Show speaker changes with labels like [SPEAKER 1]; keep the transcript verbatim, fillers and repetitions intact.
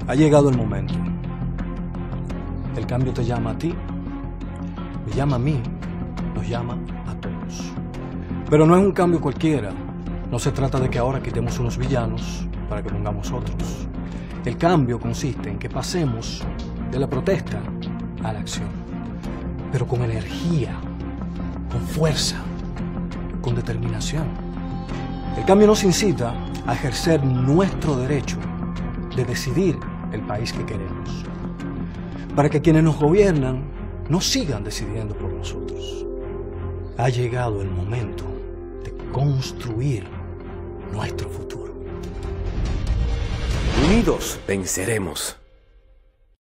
[SPEAKER 1] Ha llegado el momento. El cambio te llama a ti, me llama a mí, nos llama a todos. Pero no es un cambio cualquiera. No se trata de que ahora quitemos unos villanos para que pongamos otros. El cambio consiste en que pasemos de la protesta a la acción, pero con energía, con fuerza, con determinación. El cambio nos incita a ejercer nuestro derecho de decidir el país que queremos, para que quienes nos gobiernan no sigan decidiendo por nosotros. Ha llegado el momento de construir nuestro futuro.
[SPEAKER 2] Unidos venceremos.